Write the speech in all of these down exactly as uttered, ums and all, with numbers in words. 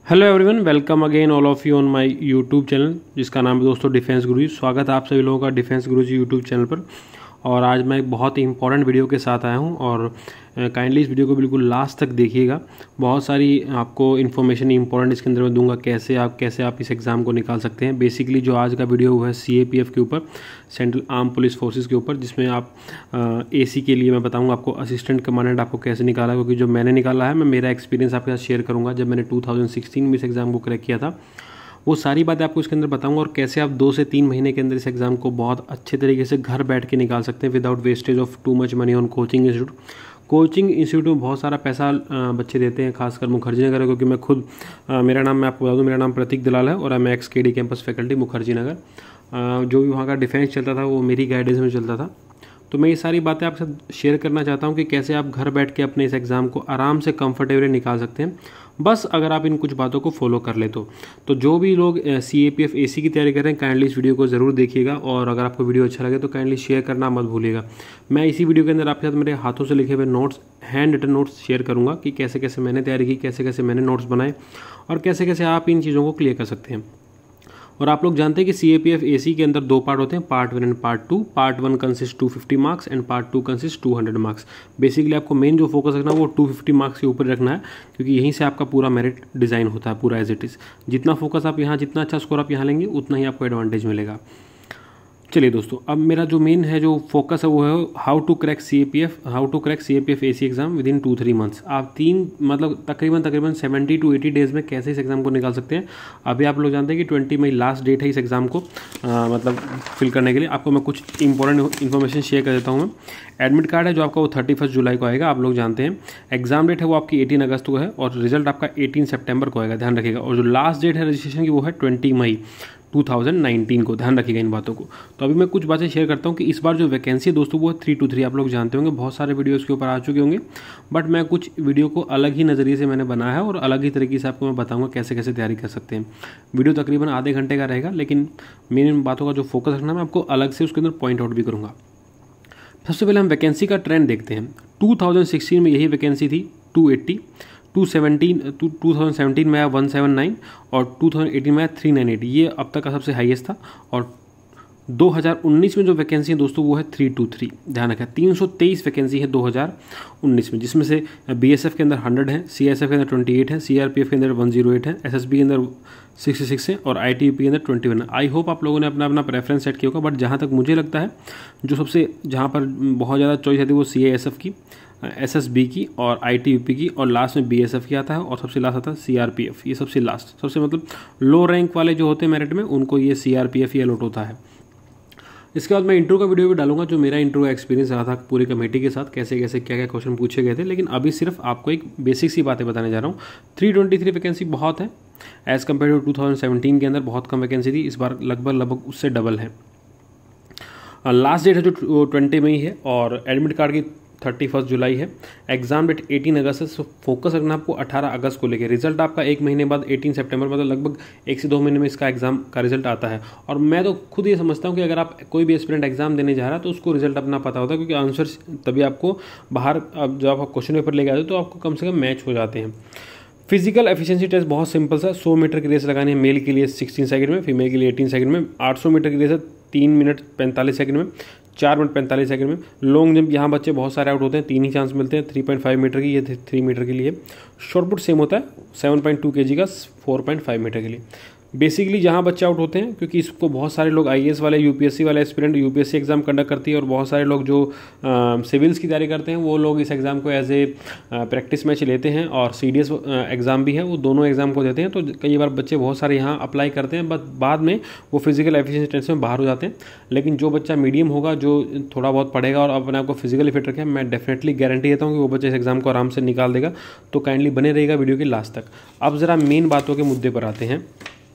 Hello everyone, welcome again all of you on my YouTube channel जिसका नाम है दोस्तों डिफेंस गुरुजी। स्वागत है आप सभी लोगों का डिफेंस गुरुजी यूट्यूब चैनल पर। और आज मैं एक बहुत ही इंपॉर्टेंट वीडियो के साथ आया हूं और काइंडली इस वीडियो को बिल्कुल लास्ट तक देखिएगा। बहुत सारी आपको इन्फॉर्मेशन इंपॉर्टेंट इसके अंदर मैं दूंगा, कैसे आप कैसे आप इस एग्ज़ाम को निकाल सकते हैं। बेसिकली जो आज का वीडियो हुआ है सी ए पी एफ के ऊपर, सेंट्रल आर्म पुलिस फोर्सेस के ऊपर, जिसमें आप ए सी के लिए मैं बताऊंगा आपको असिस्टेंट कमांडेंट आपको कैसे निकाला, क्योंकि जो मैंने निकाला है मैं मेरा एक्सपीरियंस आपके साथ शेयर करूँगा। जब मैंने टू थाउजेंड सिक्सटीन में इस एग्ज़ाम को क्रैक किया था, वो सारी बातें आपको इसके अंदर बताऊंगा और कैसे आप दो से तीन महीने के अंदर इस एग्ज़ाम को बहुत अच्छे तरीके से घर बैठ के निकाल सकते हैं without wastage of too much money on coaching institute. Coaching institute में बहुत सारा पैसा बच्चे देते हैं, खासकर मुखर्जी नगर, क्योंकि मैं खुद मेरा नाम मैं आपको बता दूं, मेरा नाम प्रतीक दलाल है और मैं एक्स के D campus faculty Mukherjee Nagar. जो भी वहाँ का डिफेंस चलता था वो मेरी गाइडेंस में चलता था। तो मैं ये सारी बातें आपके साथ शेयर करना चाहता हूँ कि कैसे आप घर बैठ के अपने इस एग्ज़ाम को आराम से कंफर्टेबली निकाल सकते हैं, बस अगर आप इन कुछ बातों को फॉलो कर ले तो। तो जो भी लोग सी ए पी एफ ए सी की तैयारी कर रहे हैं, काइंडली इस वीडियो को ज़रूर देखिएगा और अगर आपको वीडियो अच्छा लगे तो काइंडली शेयर करना मत भूलिएगा। मैं इसी वीडियो के अंदर आपके साथ मेरे हाथों से लिखे हुए notes, hand written notes share करूँगा कि कैसे कैसे मैंने तैयारी की, कैसे कैसे मैंने नोट्स बनाए और कैसे कैसे आप इन चीज़ों को क्लियर कर सकते हैं। और आप लोग जानते हैं कि सी ए पी एफ ए सी के अंदर दो पार्ट होते हैं, part one and part two. Part one consist to fifty marks and part two consist to hundred marks. Basically आपको मेन जो फोकस रखना है वो टू फिफ्टी मार्क्स के ऊपर रखना है, क्योंकि यहीं से आपका पूरा मेरिट डिज़ाइन होता है, पूरा एज इट इज़। जितना फोकस आप यहाँ, जितना अच्छा स्कोर आप यहाँ लेंगे, उतना ही आपको एडवांटेज मिलेगा। चलिए दोस्तों, अब मेरा जो मेन है जो फोकस है वो है how to crack C A P F how to crack C A P F A C exam within two three months. आप तीन मतलब तकरीबन तकरीबन सेवेंटी टू एटी डेज में कैसे इस एग्ज़ाम को निकाल सकते हैं। अभी आप लोग जानते हैं कि ट्वेंटी मई लास्ट डेट है इस एग्ज़ाम को आ, मतलब फिल करने के लिए। आपको मैं कुछ इंपॉर्टेंट इन्फॉर्मेशन शेयर कर देता हूँ। मैं एडमिट कार्ड है जो आपका वो थर्टी फर्स्ट जुलाई को आएगा, आप लोग जानते हैं। एग्जाम डेट है वो आपकी एटीन अगस्त को है और रिजल्ट आपका एटीन सेप्टेम्बर को आएगा, ध्यान रखिएगा। और जो लास्ट डेट है रजिस्ट्रेशन की वो है twenty May two thousand nineteen को, ध्यान रखिएगा इन बातों को। तो अभी मैं कुछ बातें शेयर करता हूँ कि इस बार जो वैकेंसी है दोस्तों वो है थ्री टू थ्री। आप लोग जानते होंगे, बहुत सारे वीडियो इसके ऊपर आ चुके होंगे, बट मैं कुछ वीडियो को अलग ही नज़रिए से मैंने बनाया है और अलग ही तरीके से आपको मैं बताऊँगा कैसे कैसे तैयारी कर सकते हैं। वीडियो तकरीबन आधे घंटे का रहेगा, लेकिन मेन बातों का जो फोकस रखना मैं आपको अलग से उसके अंदर पॉइंट आउट भी करूँगा। सबसे पहले हम वैकेंसी का ट्रेंड देखते हैं। टू थाउजेंड सिक्सटीन में यही वैकेंसी थी two eighty, two seventeen two two thousand seventeen में आया वन सेवन नाइन और टू थाउजेंड एटीन में आया थ्री नाइन एट। ये अब तक का सबसे हाईएस्ट था। और दो हज़ार उन्नीस में जो वैकेंसी है दोस्तों वो है थ्री टू थ्री, ध्यान रखें। तीन सौ तेईस वैकेंसी है दो हज़ार उन्नीस में, जिसमें से बी एस एफ के अंदर हंड्रेड है, सी एस एफ के अंदर ट्वेंटी एट है, सी आर पी एफ के अंदर वन जीरो एट है, एस एस बी के अंदर सिक्सटी सिक्स है और आई टी यू पी के अंदर ट्वेंटी वन है। आई होप आप लोगों ने अपना अपना प्रेफरेंस सेट किया होगा, बट जहाँ तक मुझे लगता है जो सबसे जहाँ पर बहुत ज़्यादा चॉइस आती है वो सी ए एस एफ की, एस एस बी की और आई टी यू पी की, और लास्ट में बी एस एफ की आता है और सबसे लास्ट आता है सी आर पी एफ। ये सबसे लास्ट, सबसे मतलब लो रैंक वाले जो होते हैं मेरिट में, उनको ये सी आर पी एफ ही अलॉट होता है। इसके बाद मैं इंटरव्यू का वीडियो भी डालूंगा, जो मेरा इंटरव्यू का एक्सपीरियंस रहा था पूरी कमेटी के साथ, कैसे कैसे क्या क्या क्वेश्चन पूछे गए थे। लेकिन अभी सिर्फ आपको एक बेसिक सी बातें बताने जा रहा हूँ। थ्री ट्वेंटी थ्री वैकेंसी बहुत है as compare to two thousand seventeen के अंदर बहुत कम वैकेंसी थी। इस बार लगभग लगभग उससे डबल है। लास्ट डेट है जो ट्वेंटी मई है और एडमिट कार्ड की थर्टी फर्स्ट जुलाई है। एग्जाम डेट एटीन अगस्त है। फोकस रखना आपको अठारह अगस्त को लेके। रिजल्ट आपका एक महीने बाद एटीन सितंबर, मतलब लगभग एक से दो महीने में इसका एग्जाम का रिजल्ट आता है। और मैं तो खुद ये समझता हूँ कि अगर आप कोई भी एस्पिरेंट एग्जाम देने जा रहा है तो उसको रिजल्ट अपना पता होता है, क्योंकि आंसर तभी आपको बाहर, अब जब आप क्वेश्चन पेपर लेके आते हो तो आपको कम से कम मैच हो जाते हैं। फिजिकल एफिशिएंसी टेस्ट बहुत सिंपल सा, सौ मीटर की रेस लगानी है मेल के लिए सिक्सटीन सेकंड में, फीमेल के लिए एटीन सेकंड में। आठ सौ मीटर की रेस है तीन मिनट पैंतालीस सेकंड में, चार मिनट पैंतालीस सेकंड में। लॉन्ग जंप यहाँ बच्चे बहुत सारे आउट होते हैं, तीन ही चांस मिलते हैं, थ्री पॉइंट फाइव मीटर की, ये थ्री मीटर के लिए। शॉर्ट पुट सेम होता है, सेवन पॉइंट टू के जी का फोर पॉइंट फाइव मीटर के लिए। बेसिकली जहाँ बच्चे आउट होते हैं, क्योंकि इसको बहुत सारे लोग आई ए एस वाले, यू पी एस सी वाले aspirant U P S C exam conduct करती है और बहुत सारे लोग जो सिविल्स की तैयारी करते हैं वो लोग इस एग्ज़ाम को एज ए प्रैक्टिस मैच लेते हैं और सी डी एस एग्ज़ाम भी है, वो दोनों एग्जाम को देते हैं। तो कई बार बच्चे बहुत सारे यहाँ अप्लाई करते हैं, बट बाद में वो फिजिकल एफिशिएंसी टेस्ट में बाहर हो जाते हैं। लेकिन जो बच्चा मीडियम होगा, जो थोड़ा बहुत पढ़ेगा और अपने आप को फिजिकली फिट रखे, मैं डेफिनेटली गारंटी देता हूँ कि वो बच्चा इस एग्ज़ाम को आराम से निकाल देगा। तो काइंडली बने रहेगा वीडियो के लास्ट तक। अब ज़रा मेन बातों के मुद्दे पर आते हैं,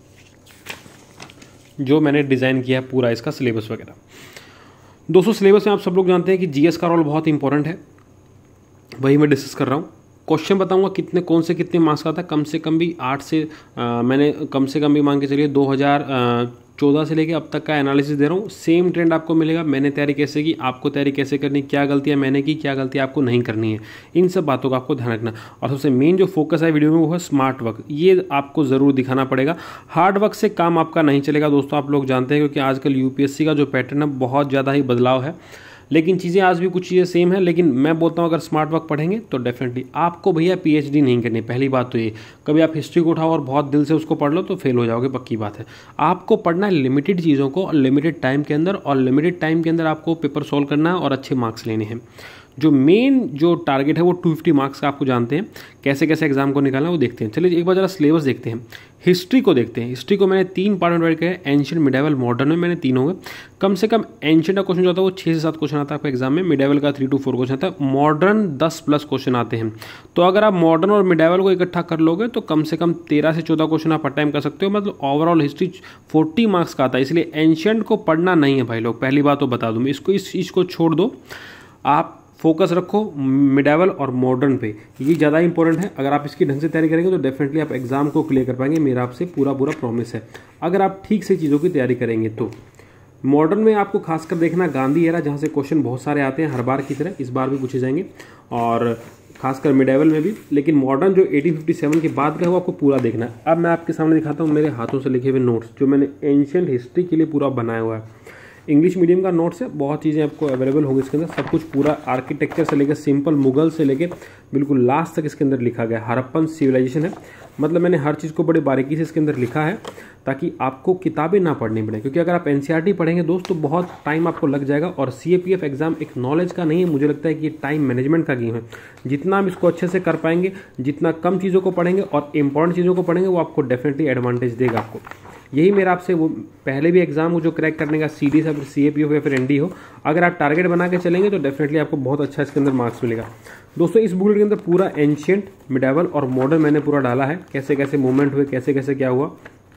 जो मैंने डिज़ाइन किया है पूरा इसका सिलेबस वगैरह। दोस्तों सिलेबस में आप सब लोग जानते हैं कि जीएस का रोल बहुत इंपॉर्टेंट है, वही मैं डिस्कस कर रहा हूँ। क्वेश्चन बताऊंगा कितने कौन से कितने मार्क्स का था। कम से कम भी आठ से आ, मैंने कम से कम भी मान के चलिए दो हज़ार चौदह से लेके अब तक का एनालिसिस दे रहा हूँ। सेम ट्रेंड आपको मिलेगा, मैंने तैयारी कैसे की, आपको तैयारी कैसे करनी, क्या गलतियाँ मैंने की, क्या गलतियाँ आपको नहीं करनी है, इन सब बातों का आपको ध्यान रखना। और सबसे मेन जो फोकस है वीडियो में वो है स्मार्ट वर्क, ये आपको ज़रूर दिखाना पड़ेगा। हार्ड वर्क से काम आपका नहीं चलेगा दोस्तों, आप लोग जानते हैं, क्योंकि आजकल यूपीएससी का जो पैटर्न है बहुत ज़्यादा ही बदलाव है। लेकिन चीज़ें आज भी कुछ चीज़ें सेम है, लेकिन मैं बोलता हूँ अगर स्मार्ट वर्क पढ़ेंगे तो डेफिनेटली आपको भैया पीएचडी नहीं करनी। पहली बात तो ये, कभी आप हिस्ट्री को उठाओ और बहुत दिल से उसको पढ़ लो तो फेल हो जाओगे, पक्की बात है। आपको पढ़ना है लिमिटेड चीज़ों को, लिमिटेड टाइम के अंदर, और लिमिटेड टाइम के अंदर आपको पेपर सॉल्व करना है और अच्छे मार्क्स लेने हैं। जो मेन जो टारगेट है वो टू फिफ्टी मार्क्स का, आपको जानते हैं कैसे कैसे एग्जाम को निकालना है वो देखते हैं। चलिए एक बार जरा सिलेबस देखते हैं। हिस्ट्री को देखते हैं। हिस्ट्री को मैंने तीन पार्ट में डिवाइड किया है, एंशिएंट, मिडाइवल, मॉडर्न में मैंने तीन होंगे। कम से कम एंशिएंट का क्वेश्चन जो आता है वो छः से सात क्वेश्चन आता है आपको एग्जाम में, मिडाइवल का थ्री टू फोर क्वेश्चन आता है, मॉडर्न दस प्लस क्वेश्चन आते हैं। तो अगर आप मॉडर्न और मिडाइवल को इकट्ठा कर लोगे तो कम से कम तेरह से चौदह क्वेश्चन आप अटेम्प्ट कर सकते हो। मतलब ओवरऑल हिस्ट्री फोर्टी मार्क्स का आता है, इसलिए एंशिएंट को पढ़ना नहीं है भाई लोग, पहली बात तो बता दूँ मैं। इसको इस चीज़ को छोड़ दो, आप फोकस रखो मिडाइवल और मॉडर्न पे, ये ज़्यादा इंपॉर्टेंट है। अगर आप इसकी ढंग से तैयारी करेंगे तो डेफिनेटली आप एग्जाम को क्लियर कर पाएंगे, मेरा आपसे पूरा पूरा प्रॉमिस है, अगर आप ठीक से चीज़ों की तैयारी करेंगे तो। मॉडर्न में आपको खासकर देखना गांधी एरा, जहाँ से क्वेश्चन बहुत सारे आते हैं हर बार की तरह, इस बार भी पूछे जाएंगे, और खासकर मिडाइवल में भी। लेकिन मॉडर्न जो एटीन फिफ्टी सेवन के बाद का है वो आपको पूरा देखना है। अब मैं आपके सामने दिखाता हूँ मेरे हाथों से लिखे हुए नोट्स, जो मैंने एंशिएंट हिस्ट्री के लिए पूरा बनाया हुआ है। इंग्लिश मीडियम का नोट्स है, बहुत चीज़ें आपको अवेलेबल होंगी इसके अंदर, सब कुछ पूरा आर्किटेक्चर से लेकर सिंपल मुगल से लेकर बिल्कुल लास्ट तक इसके अंदर लिखा गया। हड़प्पन सिविलाइजेशन है, मतलब मैंने हर चीज़ को बड़े बारीकी से इसके अंदर लिखा है ताकि आपको किताबें ना पढ़नी पड़े, क्योंकि अगर आप एनसीईआरटी पढ़ेंगे दोस्त तो बहुत टाइम आपको लग जाएगा। और सीएपीएफ एग्जाम एक नॉलेज का नहीं है, मुझे लगता है कि ये टाइम मैनेजमेंट का गेम है। जितना आप इसको अच्छे से कर पाएंगे, जितना कम चीज़ों को पढ़ेंगे और इंपॉर्टेंट चीज़ों को पढ़ेंगे, वो आपको डेफिनेटली एडवांटेज देगा आपको। यही मेरा आपसे, वो पहले भी एग्जाम हो जो क्रैक करने का, सीडी से, फिर सीएपी हो या फिर एनडी हो, अगर आप टारगेट बना के चलेंगे तो डेफिनेटली आपको बहुत अच्छा इसके अंदर मार्क्स मिलेगा। दोस्तों इस बुक के अंदर पूरा एंशिएंट, मिडाइवल और मॉडर्न मैंने पूरा डाला है, कैसे कैसे मूवमेंट हुए, कैसे कैसे क्या हुआ।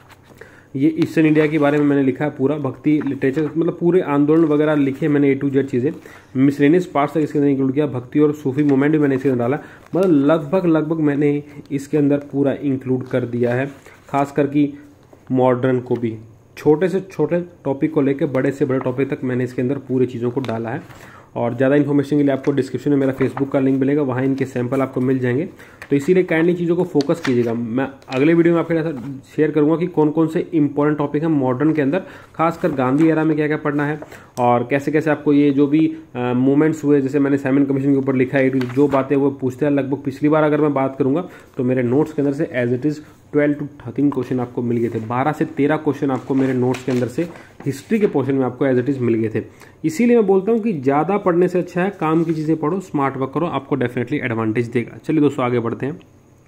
ये ईस्टर्न इंडिया के बारे में मैंने लिखा है पूरा, भक्ति लिटरेचर, मतलब पूरे आंदोलन वगैरह लिखे मैंने, ए टू जेड चीज़ें, मिसलेनियस पार्ट्स तक इसके अंदर इंक्लूड किया, भक्ति और सूफी मूवमेंट भी मैंने इसके अंदर डाला। मतलब लगभग लगभग मैंने इसके अंदर पूरा इंक्लूड कर दिया है, खास करके मॉडर्न को भी, छोटे से छोटे टॉपिक को लेकर बड़े से बड़े टॉपिक तक मैंने इसके अंदर पूरी चीज़ों को डाला है। और ज़्यादा इन्फॉर्मेशन के लिए आपको डिस्क्रिप्शन में मेरा फेसबुक का लिंक मिलेगा, वहाँ इनके सैंपल आपको मिल जाएंगे। तो इसीलिए काइंडली चीज़ों को फोकस कीजिएगा। मैं अगले वीडियो में आपके साथ शेयर करूँगा कि कौन कौन से इंपॉर्टेंट टॉपिक हैं मॉडर्न के अंदर, खासकर गांधी एरा में क्या क्या पढ़ना है, और कैसे कैसे आपको ये जो भी मूवमेंट्स हुए, जैसे मैंने साइमन कमीशन के ऊपर लिखा है, जो बातें वो पूछते हैं लगभग। पिछली बार अगर मैं बात करूँगा तो मेरे नोट्स के अंदर से as it is twelve to thirteen question आपको मिल गए थे, बारह से तेरह क्वेश्चन आपको मेरे नोट्स के अंदर से हिस्ट्री के पोर्शन में आपको एज इट इज़ मिल गए थे। इसीलिए मैं बोलता हूँ कि ज़्यादा पढ़ने से अच्छा है काम की चीज़ें पढ़ो, स्मार्ट वर्क करो, आपको डेफिनेटली एडवांटेज देगा। चलिए दोस्तों आगे बढ़ते हैं।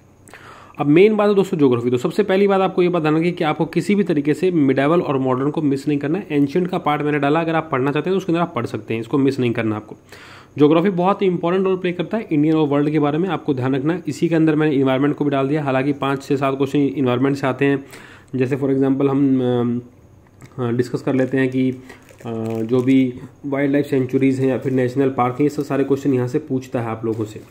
अब मेन बात है दोस्तों ज्योग्राफी। तो सबसे पहली बात आपको ये बताना है कि आपको किसी भी तरीके से मिडाइवल और मॉडर्न को मिस नहीं करना है। एंशिएंट का पार्ट मैंने डाला, अगर आप पढ़ना चाहते हैं तो उसके अंदर आप पढ़ सकते हैं, इसको मिस नहीं करना आपको। ज्योग्राफी बहुत ही इंपॉर्टेंट रोल प्ले करता है इंडियन और वर्ल्ड के बारे में, आपको ध्यान रखना है। इसी के अंदर मैंने इन्वायरमेंट को भी डाल दिया, हालांकि पाँच से सात क्वेश्चन इन्वायरमेंट से आते हैं। जैसे फॉर एग्जांपल हम डिस्कस कर लेते हैं कि जो भी वाइल्ड लाइफ सेंचुरीज़ हैं या फिर नेशनल पार्क हैं, ये सब सारे क्वेश्चन यहाँ से पूछता है आप लोगों से।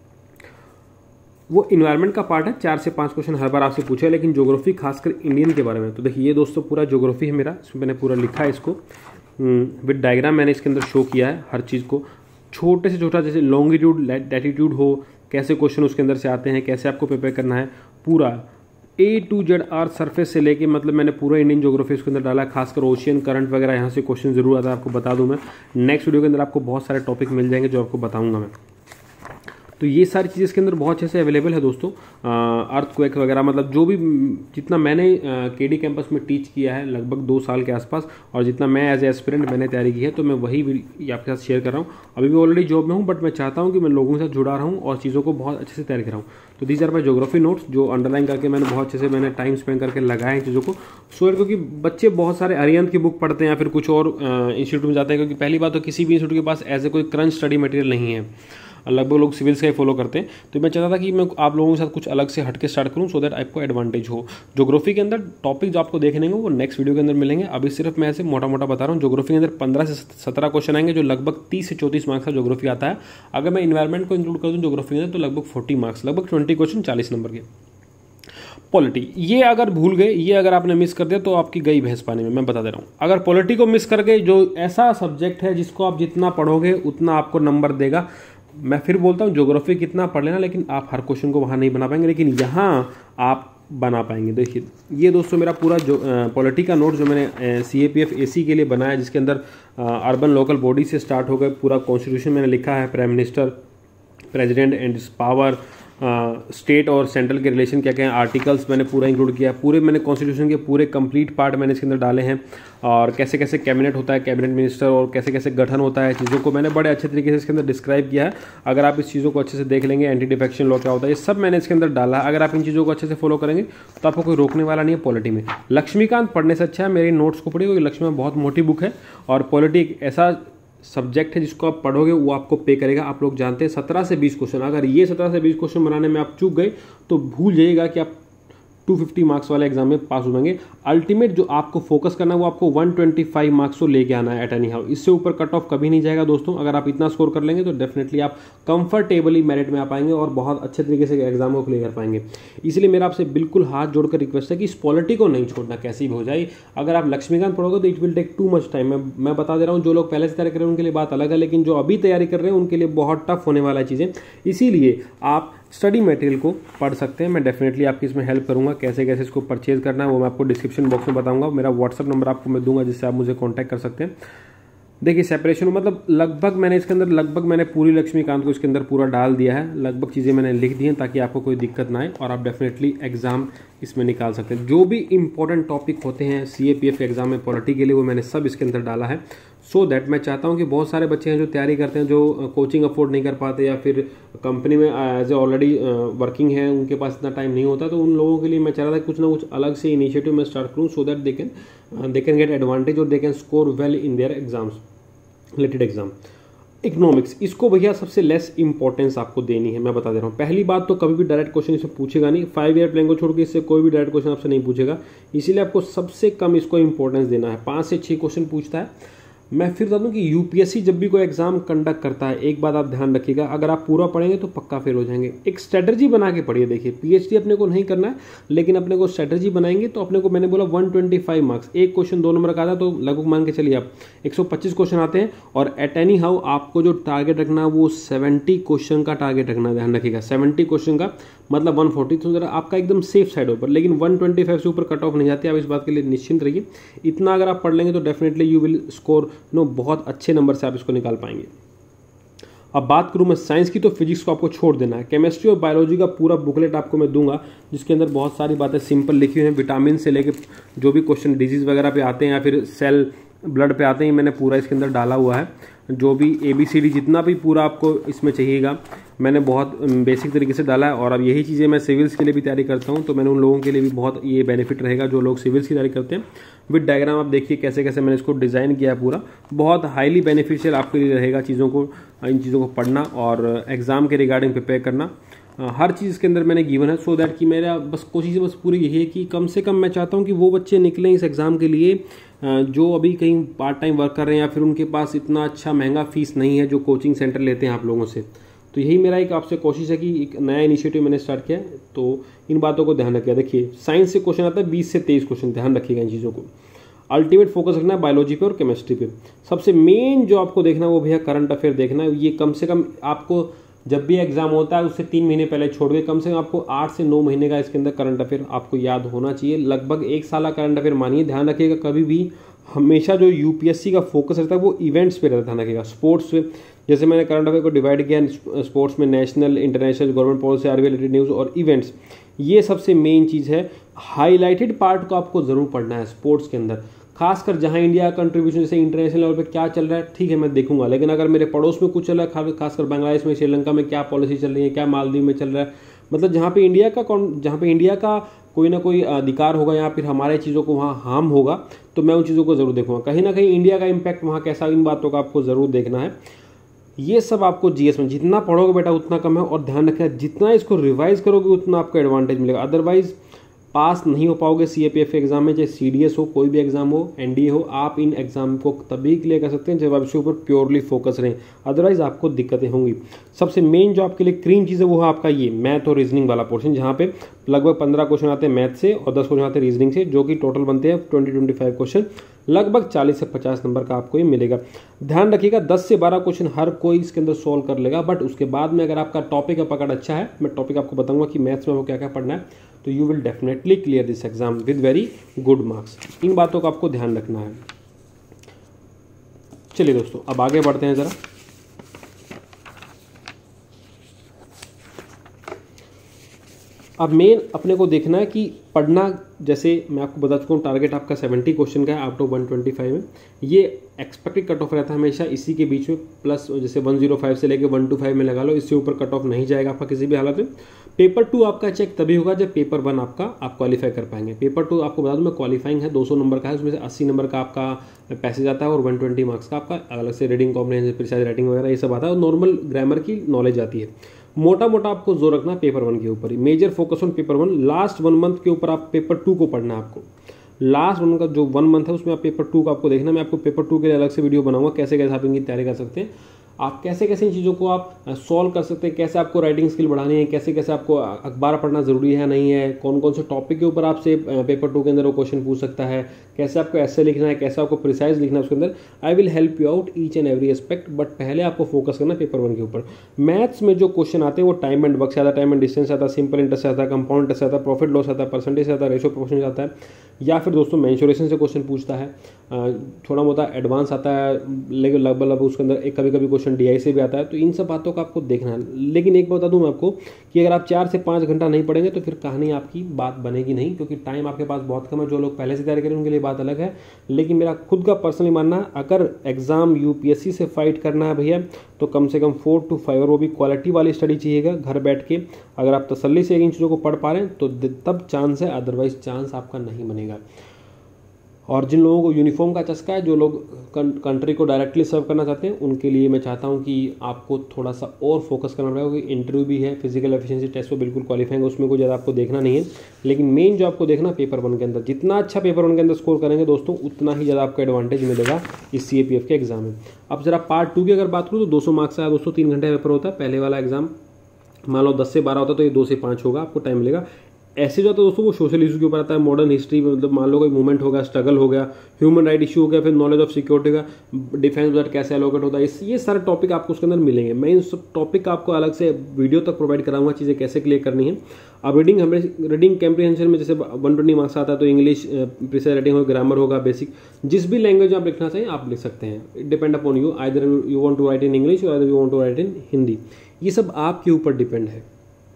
वो इन्वायरमेंट का पार्ट है, चार से पाँच क्वेश्चन हर बार आपसे पूछे, लेकिन ज्योग्राफी खासकर इंडियन के बारे में। तो देखिए ये दोस्तों पूरा ज्योग्राफी है मेरा, इसमें मैंने पूरा लिखा है इसको विद डायग्राम, मैंने इसके अंदर शो किया है हर चीज़ को, छोटे से छोटा, जैसे लॉन्गिट्यूड लैटिट्यूड हो, कैसे क्वेश्चन उसके अंदर से आते हैं, कैसे आपको प्रिपेयर करना है, पूरा A to Z earth surface से लेके, मतलब मैंने पूरा इंडियन ज्योग्राफी उसके अंदर डाला है। खासकर ओशियन करंट वगैरह यहाँ से क्वेश्चन जरूर आता है, आपको बता दूं मैं। नेक्स्ट वीडियो के अंदर आपको बहुत सारे टॉपिक मिल जाएंगे जो आपको बताऊंगा मैं। तो ये सारी चीज़ें इसके अंदर बहुत अच्छे से अवेलेबल है दोस्तों। अर्थ क्वेक वगैरह, मतलब जो भी जितना मैंने केडी कैंपस में टीच किया है लगभग दो साल के आसपास, और जितना मैं एज ए एस्पिरेंट मैंने तैयारी की है, तो मैं वही आपके साथ शेयर कर रहा हूँ। अभी भी ऑलरेडी जॉब में हूँ, बट मैं चाहता हूँ कि मैं लोगों के साथ जुड़ा रहा हूँ और चीज़ों को बहुत अच्छे से तैयार कर रहा हूँ। तो these are my geography notes, जो अंडरलाइन करके मैंने बहुत अच्छे से मैंने टाइम स्पेंड करके लगाए हैं चीज़ों को। सो क्योंकि बच्चे बहुत सारे अरिहंत की बुक पढ़ते हैं या फिर कुछ और इंस्टीट्यूट में जाते हैं, क्योंकि पहली बात तो किसी भी इंस्टीट्यूट के पास ऐसे कोई क्रंच स्टडी मटेरियल नहीं है, लगभग लोग सिविल्स का ही फॉलो करते हैं। तो मैं चाहता था कि मैं आप लोगों के साथ कुछ अलग से हटके स्टार्ट करूं, सो दैट आपको एडवांटेज हो। ज्योग्राफी के अंदर टॉपिक जो आपको देखने को वो नेक्स्ट वीडियो के अंदर मिलेंगे, अभी सिर्फ मैं ऐसे मोटा मोटा बता रहा हूँ। ज्योग्राफी के अंदर पंद्रह से सत्रह क्वेश्चन आएंगे, जो लगभग तीस से चौंतीस मार्क्स का ज्योग्राफी आता है। अगर मैं इन्वायरमेंट को इंक्लूड कर दूँ ज्योग्राफी के अंदर तो लगभग फोर्टी मार्क्स, लगभग ट्वेंटी क्वेश्चन चालीस नंबर के। पॉलिटी, ये अगर भूल गए, ये अगर आपने मिस कर दिया तो आपकी गई भैंस पानी में, मैं बता दे रहा हूँ। अगर पॉलिटी को मिस कर गए, जो ऐसा सब्जेक्ट है जिसको आप जितना पढ़ोगे उतना आपको नंबर देगा। मैं फिर बोलता हूँ ज्योग्राफी कितना पढ़ लेना, लेकिन आप हर क्वेश्चन को वहाँ नहीं बना पाएंगे, लेकिन यहाँ आप बना पाएंगे। देखिए ये दोस्तों मेरा पूरा जो पॉलिटी का नोट जो मैंने सी ए पी एफ ए सी के लिए बनाया, जिसके अंदर अर्बन लोकल बॉडी से स्टार्ट होकर पूरा कॉन्स्टिट्यूशन मैंने लिखा है, prime minister, president and power, state और सेंट्रल के रिलेशन क्या क्या हैं, आर्टिकल्स मैंने पूरा इंक्लूड किया, पूरे मैंने कॉन्स्टिट्यूशन के पूरे कंप्लीट पार्ट मैंने इसके अंदर डाले हैं, और कैसे कैसे कैबिनेट होता है, कैबिनेट मिनिस्टर, और कैसे कैसे गठन होता है, चीज़ों को मैंने बड़े अच्छे तरीके से इसके अंदर डिस्क्राइब किया है। अगर आप इस चीज़ों को अच्छे से देख लेंगे, एंटी डिफेक्शन लॉ क्या होता है, ये सब मैंने इसके अंदर डाला है। अगर आप इन चीज़ों को अच्छे से फॉलो करेंगे तो आपको कोई रोकने वाला नहीं है पॉलिटी में। लक्ष्मीकांत पढ़ने से अच्छा है मेरे नोट्स को पढ़िए, क्योंकि लक्ष्मी बहुत मोटी बुक है, और पॉलिटी एक ऐसा सब्जेक्ट है जिसको आप पढ़ोगे वो आपको पे करेगा। आप लोग जानते हैं सत्रह से बीस क्वेश्चन, अगर ये सत्रह से बीस क्वेश्चन बनाने में आप चूक गए तो भूल जाइएगा कि आप दो सौ पचास मार्क्स वाले एग्जाम में पास हो जाएंगे। अल्टीमेट जो आपको फोकस करना है वो आपको एक सौ पच्चीस मार्क्स को लेके आना है एट एनी हाउ, इससे ऊपर कट ऑफ कभी नहीं जाएगा दोस्तों। अगर आप इतना स्कोर कर लेंगे तो डेफिनेटली आप कंफर्टेबली मेरिट में आ पाएंगे और बहुत अच्छे तरीके से एग्जाम को क्लियर कर पाएंगे। इसलिए मेरा आपसे बिल्कुल हाथ जोड़कर रिक्वेस्ट है कि इस पॉलिटी को नहीं छोड़ना, कैसी भी हो जाए। अगर आप लक्ष्मीकांत पढ़ोगे तो it will take too much time. मैं मैं बता दे रहा हूँ, जो लोग पहले से तैयारी कर रहे हैं उनके लिए बात अलग है, लेकिन जो अभी तैयारी कर रहे हैं उनके लिए बहुत टफ होने वाला है चीज़ें। इसीलिए आप स्टडी मटेरियल को पढ़ सकते हैं। मैं डेफिनेटली आपकी इसमें हेल्प करूंगा, कैसे कैसे इसको परचेज करना है वो मैं आपको डिस्क्रिप्शन बॉक्स में बताऊंगा। मेरा व्हाट्सअप नंबर आपको मैं दूंगा, जिससे आप मुझे कांटेक्ट कर सकते हैं। देखिए सेपरेशन मतलब लगभग मैंने इसके अंदर लगभग मैंने पूरी लक्ष्मीकांत को इसके अंदर पूरा डाल दिया है, लगभग चीज़ें मैंने लिख दी हैं ताकि आपको कोई दिक्कत ना आए और आप डेफिनेटली एग्जाम इसमें निकाल सकते हैं। जो भी इंपॉर्टेंट टॉपिक होते हैं C A P F exam में पॉलिटी के लिए, वो मैंने सब इसके अंदर डाला है। सो so दैट मैं चाहता हूं कि बहुत सारे बच्चे हैं जो तैयारी करते हैं, जो कोचिंग अफोर्ड नहीं कर पाते या फिर कंपनी में एज ए ऑलरेडी वर्किंग है, उनके पास इतना टाइम नहीं होता, तो उन लोगों के लिए मैं चाह रहा था कुछ ना कुछ अलग से इनिशिएटिव मैं स्टार्ट करूँ, so that they can they can get advantage और they can score well in their exams related exam. Economics, इसको भैया सबसे लेस इंपॉर्टेंस आपको देनी है, मैं बता दे रहा हूँ। पहली बात तो कभी भी डायरेक्ट क्वेश्चन इससे पूछेगा नहीं, फाइव ईयर प्लान को छोड़ के इससे कोई भी डायरेक्ट क्वेश्चन आपसे नहीं पूछेगा, इसीलिए आपको सबसे कम इसको इंपॉर्टेंस देना है। पाँच से छः क्वेश्चन पूछता है। मैं फिर बता दूं कि यूपीएससी जब भी कोई एग्जाम कंडक्ट करता है, एक बात आप ध्यान रखिएगा, अगर आप पूरा पढ़ेंगे तो पक्का फेल हो जाएंगे। एक स्ट्रेटजी बना के पढ़िए। देखिए पीएचडी अपने को नहीं करना है, लेकिन अपने को स्ट्रेटजी बनाएंगे तो अपने को, मैंने बोला एक सौ पच्चीस मार्क्स, एक क्वेश्चन दो नंबर का आता है तो लगभग मान के चलिए आप एक सौ पच्चीस क्वेश्चन आते हैं, और एट एनी हाउ आपको जो टारगेट रखना है वो सत्तर क्वेश्चन का टारगेट रखना, ध्यान रखिएगा। सत्तर क्वेश्चन का मतलब एक सौ चालीस, तो जरा आपका एकदम सेफ साइड ऊपर, लेकिन एक सौ पच्चीस से ऊपर कट ऑफ नहीं जाती, आप इस बात के लिए निश्चिंत रहिए। इतना अगर आप पढ़ लेंगे तो definitely you will score no बहुत अच्छे नंबर से आप इसको निकाल पाएंगे। अब बात करूं मैं साइंस की, तो फिजिक्स को आपको छोड़ देना है। केमिस्ट्री और बायोलॉजी का पूरा बुकलेट आपको मैं दूंगा, जिसके अंदर बहुत सारी बातें सिंपल लिखी हुई हैं, विटामिन से लेके जो भी क्वेश्चन डिजीज वगैरह पे आते हैं या फिर सेल ब्लड पे आते हैं, मैंने पूरा इसके अंदर डाला हुआ है। जो भी ए बी सी डी जितना भी पूरा आपको इसमें चाहिएगा मैंने बहुत बेसिक तरीके से डाला है। और अब यही चीज़ें मैं सिविल्स के लिए भी तैयारी करता हूँ, तो मैंने उन लोगों के लिए भी बहुत ये बेनिफिट रहेगा जो लोग सिविल्स की तैयारी करते हैं। विद डायग्राम आप देखिए कैसे कैसे मैंने इसको डिज़ाइन किया है, पूरा बहुत हाईली बेनिफिशियल आपके लिए रहेगा चीज़ों को, इन चीज़ों को पढ़ना और एग्जाम के रिगार्डिंग प्रिपेयर करना। हर चीज़ के अंदर मैंने गिवन है, सो दैट कि मेरा बस कोशिश बस पूरी यही है कि कम से कम मैं चाहता हूँ कि वो बच्चे निकलें इस एग्ज़ाम के लिए जो अभी कहीं पार्ट टाइम वर्क कर रहे हैं या फिर उनके पास इतना अच्छा महंगा फीस नहीं है जो कोचिंग सेंटर लेते हैं आप लोगों से। तो यही मेरा एक आपसे कोशिश है कि एक नया इनिशिएटिव मैंने स्टार्ट किया, तो इन बातों को ध्यान रखिएगा। देखिए साइंस से क्वेश्चन आता है बीस से तेईस क्वेश्चन, ध्यान रखिएगा इन चीज़ों को। अल्टीमेट फोकस रखना है बायोलॉजी पे और केमिस्ट्री पे। सबसे मेन जो आपको देखना है वो भैया करंट अफेयर देखना है। ये कम से कम आपको जब भी एग्जाम होता है उससे तीन महीने पहले छोड़ के कम से कम आपको आठ से नौ महीने का इसके अंदर करंट अफेयर आपको याद होना चाहिए। लगभग एक साल का करंट अफेयर मानिए। ध्यान रखिएगा कभी भी हमेशा जो यूपीएससी का फोकस रहता है वो इवेंट्स पे रहता है, ध्यान रखिएगा। स्पोर्ट्स पे जैसे मैंने करंट अफेयर को डिवाइड किया, स्पोर्ट्स में national, international, government policy, RBI related news और इवेंट्स, ये सबसे मेन चीज़ है। हाईलाइटेड पार्ट को आपको जरूर पढ़ना है स्पोर्ट्स के अंदर, खासकर जहां इंडिया का कंट्रीब्यूशन जैसे इंटरनेशनल लेवल पे क्या चल रहा है, ठीक है मैं देखूंगा, लेकिन अगर मेरे पड़ोस में कुछ चल रहा है, खासकर बांग्लादेश में, श्रीलंका में क्या पॉलिसी चल रही है, क्या मालदीव में चल रहा है, मतलब जहाँ पे इंडिया का जहाँ पे इंडिया का कोई ना कोई अधिकार होगा या फिर हमारे चीज़ों को वहाँ हार्म होगा, तो मैं उन चीज़ों को जरूर देखूंगा। कहीं ना कहीं इंडिया का इम्पैक्ट वहाँ कैसा, इन बातों का आपको जरूर देखना है। ये सब आपको जीएस में जितना पढ़ोगे बेटा उतना कम है, और ध्यान रखना जितना इसको रिवाइज करोगे उतना आपको एडवांटेज मिलेगा। अदरवाइज पास नहीं हो पाओगे सीएपीएफ के एग्जाम में, चाहे सीडीएस हो, कोई भी एग्जाम हो, एनडीए हो, आप इन एग्जाम को तभी क्लियर कर सकते हैं जब आप इसके ऊपर प्योरली फोकस रहें, अदरवाइज आपको दिक्कतें होंगी। सबसे मेन जो आपके लिए क्रीम चीज़ है वो है आपका ये मैथ और रीजनिंग वाला पोर्शन, जहाँ पे लगभग पंद्रह क्वेश्चन आते हैं मैथ से और दस क्वेश्चन आते हैं रीजनिंग से, जो कि टोटल बनते हैं ट्वेंटी ट्वेंटी फाइव क्वेश्चन, लगभग चालीस से पचास नंबर का आपको ये मिलेगा। ध्यान रखिएगा दस से बारह क्वेश्चन हर कोई इसके अंदर सॉल्व कर लेगा, बट उसके बाद में अगर आपका टॉपिक का पकड़ अच्छा है, मैं टॉपिक आपको बताऊंगा कि मैथ्स में वो क्या क्या पढ़ना है, तो you will definitely clear this exam with very good marks. इन बातों का आपको ध्यान रखना है। चलिए दोस्तों अब आगे बढ़ते हैं ज़रा। अब मेन अपने को देखना है कि पढ़ना, जैसे मैं आपको बता चुका हूँ टारगेट आपका सेवेंटी क्वेश्चन का है out of one twenty five में। ये एक्सपेक्टेड कट ऑफ रहता है हमेशा इसी के बीच में, प्लस जैसे वन जीरो फाइव से लेके वन टू फाइव में लगा लो, इससे ऊपर कट ऑफ नहीं जाएगा आपका किसी भी हालत में। पेपर टू आपका चेक तभी होगा जब पेपर वन आपका आप क्वालिफाई कर पाएंगे। पेपर टू आपको बता दूं मैं क्वालिफाइंग है, दो सौ नंबर का है, उसमें से अस्सी नंबर का आपका पैसेज आता है और वन ट्वेंटी मार्क्स का आपका अलग से रीडिंग कॉम्प्रिहेंशन, प्रिसाइज राइटिंग वगैरह ये सब आता है, और नॉर्मल ग्रामर की नॉलेज आती है। मोटा मोटा आपको जोर रखना पेपर वन के ऊपर ही, major focus on paper one. Last one month के ऊपर आप पेपर टू को पढ़ना है आपको, लास्ट वन का जो वन मंथ है उसमें आप पेपर टू का आपको देखना। मैं आपको पेपर टू के लिए अलग से वीडियो बनाऊंगा, कैसे कैसे आप इनकी तैयारी कर सकते हैं, आप कैसे कैसे इन चीज़ों को आप सॉल्व कर सकते हैं, कैसे आपको राइटिंग स्किल बढ़ानी है, कैसे कैसे आपको अखबार पढ़ना जरूरी है नहीं है, कौन कौन से टॉपिक के ऊपर आपसे पेपर टू के अंदर वो क्वेश्चन पूछ सकता है, कैसे आपको ऐसे लिखना है, कैसे आपको प्रिसाइज लिखना है उसके अंदर। I will help you out each and every aspect, but पहले आपको फोकस करना पेपर वन के ऊपर। मैथ्स में जो क्वेश्चन आते हैं वो टाइम एंड वर्क से आता है, टाइम एंड डिस्टेंस आता है, सिंपल इंटरेस्ट आता है, कंपाउंड इंटरेस्ट आता है, प्रॉफिट लॉस आता है, परसेंटेज आता है, रेशो प्रोपोर्शन आता है, या फिर दोस्तों मेंसुरेशन से क्वेश्चन पूछता है, थोड़ा मोटा एडवांस आता है, लेकिन लगभग उसके अंदर एक कभी कभी क्वेश्चन डीआई से भी आता है। तो इन सब बातों का आपको देखना है। लेकिन एक बता दूं मैं आपको कि अगर आप चार से पाँच घंटा नहीं पढ़ेंगे तो फिर कहानी आपकी बात बनेगी नहीं, क्योंकि टाइम आपके पास बहुत कम है। जो लोग पहले से तैयारी करें उनके लिए बात अलग है, लेकिन मेरा खुद का पर्सनली मानना है अगर एग्जाम यूपीएससी से फाइट करना है भैया तो कम से कम फोर टू फाइव, और वो भी क्वालिटी वाली स्टडी चाहिएगा घर बैठ के। अगर आप तसल्ली से इन चीज़ों को पढ़ पा रहे हैं तो तब चांस है, अदरवाइज चांस आपका नहीं बनेगा। और जिन लोगों को यूनिफॉर्म का चस्का है, जो लोग कंट्री को डायरेक्टली सर्व करना चाहते हैं, उनके लिए मैं चाहता हूं कि आपको थोड़ा सा और फोकस करना पड़ेगा, क्योंकि इंटरव्यू भी है, फिजिकल एफिशिएंसी टेस्ट में बिल्कुल क्वालिफाइंग है, उसमें कोई ज़्यादा आपको देखना नहीं है। लेकिन मेन जो आपको देखना पेपर वन के अंदर, जितना अच्छा पेपर वन के अंदर स्कोर करेंगे दोस्तों उतना ही ज़्यादा आपको एडवांटेज मिलेगा इस सी ए पी एफ के एग्जाम में। अब जरा पार्ट टू की अगर बात करूँ तो दो सौ मार्क्स का दोस्तों तीन घंटे पेपर होता है। पहले वाला एग्जाम मान लो दस से बारह होता है तो ये दो से पाँच होगा, आपको टाइम मिलेगा। ऐसे जो तो दोस्तों वो सोशल इशू के ऊपर आता है, मॉडर्न हिस्ट्री में, मतलब मान लो कोई मूवमेंट हो गया, स्ट्रगल हो गया, ह्यूमन राइट इशू हो गया, फिर नॉलेज ऑफ सिक्योरिटी का, डिफेंस बजट कैसे एलोकेट होता है, ये सारे टॉपिक आपको उसके अंदर मिलेंगे। मैं इन सब टॉपिक का आपको अलग से वीडियो तक प्रोवाइड कराऊंगा, चीज़ें कैसे क्लियर करनी है। अब रीडिंग हमें रीडिंग कॉम्प्रिहेंशन में जैसे वन ट्वेंटी मार्क्स आता है तो इंग्लिश प्रिसाइज राइटिंग होगा, ग्रामर होगा, बेसिक जिस भी लैंग्वेज आप लिखना चाहिए आप लिख सकते हैं। It depend upon you, either you want to write in English और either you want to write in Hindi, ये सब आपके ऊपर डिपेंड है।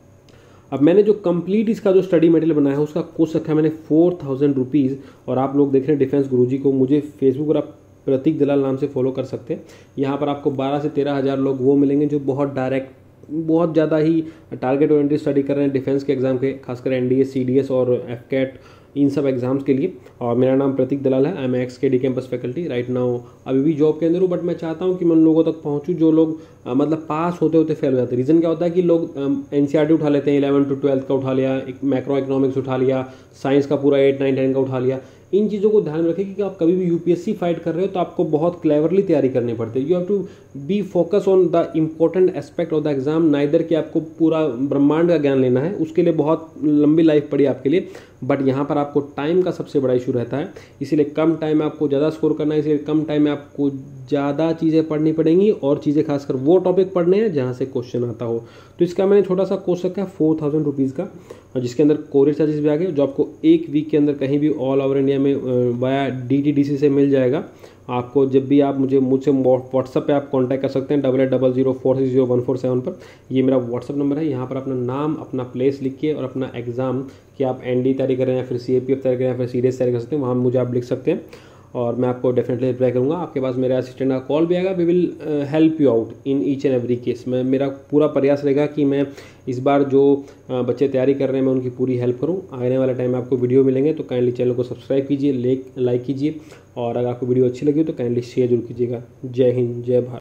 अब मैंने जो कंप्लीट इसका जो स्टडी मटेरियल बनाया है उसका कोर्स रखा है मैंने फोर थाउजेंड रुपीज़, और आप लोग देख रहे हैं डिफेंस गुरुजी को, मुझे फेसबुक पर आप प्रतीक दलाल नाम से फॉलो कर सकते हैं। यहाँ पर आपको बारह से तेरह हज़ार लोग वो मिलेंगे जो बहुत डायरेक्ट, बहुत ज़्यादा ही टारगेट ओरिएंटेड स्टडी कर रहे हैं डिफेंस के एग्जाम के, खासकर एनडीए, सीडीएस और एफ कैट, इन सब एग्जाम्स के लिए। और मेरा नाम प्रतीक दलाल है, आई एम एक्स के D campus faculty, right now अभी भी जॉब के अंदर हूँ, बट मैं चाहता हूँ कि मैं उन लोगों तक पहुँचूँ जो लोग आ, मतलब पास होते होते फेल हो जाते हैं। रीज़न क्या होता है कि लोग एनसीईआरटी उठा लेते हैं, इलेवन टू ट्वेल्थ का उठा लिया, एक मैक्रो इकोनॉमिक्स उठा लिया, साइंस का पूरा एट नाइन टेन का उठा लिया। इन चीज़ों को ध्यान में रखें कि आप कभी भी यूपीएससी फाइट कर रहे हो तो आपको बहुत क्लेवरली तैयारी करनी पड़ती है। You have to be focus on the important aspect of the exam, neither कि आपको पूरा ब्रह्मांड का ज्ञान लेना है, उसके लिए बहुत लंबी लाइफ पड़ी आपके लिए, बट यहाँ पर आपको टाइम का सबसे बड़ा इशू रहता है। इसीलिए कम टाइम में आपको ज़्यादा स्कोर करना है, इसलिए कम टाइम में आपको ज़्यादा चीज़ें पढ़नी पड़ेंगी, और चीज़ें खासकर वो टॉपिक पढ़ने हैं जहाँ से क्वेश्चन आता हो। तो इसका मैंने छोटा सा कोर्स रखा है फोर थाउजेंड रुपीज़ का, जिसके अंदर कोरियर चार्जेस भी आ गए, जो आपको एक वीक के अंदर कहीं भी ऑल ओवर इंडिया में वाया डीटीडीसी से मिल जाएगा। आपको जब भी आप मुझे मुझसे व्हाट्सअप पे आप कांटेक्ट कर सकते हैं, double eight double zero four six zero one four seven पर, ये मेरा व्हाट्सअप नंबर है। यहाँ पर अपना नाम, अपना प्लेस लिख के और अपना एग्जाम कि आप एनडी तैयारी करें या फिर सीएपीएफ तैयारी करें या फिर सीडीएस तैयारी कर सकते हैं, वहाँ मुझे आप लिख सकते हैं और मैं आपको डेफिनेटली रिप्लाई करूँगा। आपके पास मेरे असिस्टेंट का कॉल भी आएगा, we will help you out in each and every case. मैं मेरा पूरा प्रयास रहेगा कि मैं इस बार जो बच्चे तैयारी कर रहे हैं मैं उनकी पूरी हेल्प करूं। आने वाले टाइम में आपको वीडियो मिलेंगे तो काइंडली चैनल को सब्सक्राइब कीजिए, लाइक कीजिए, और अगर आपको वीडियो अच्छी लगी तो काइंडली शेयर जरूर कीजिएगा। जय हिंद, जय भारत।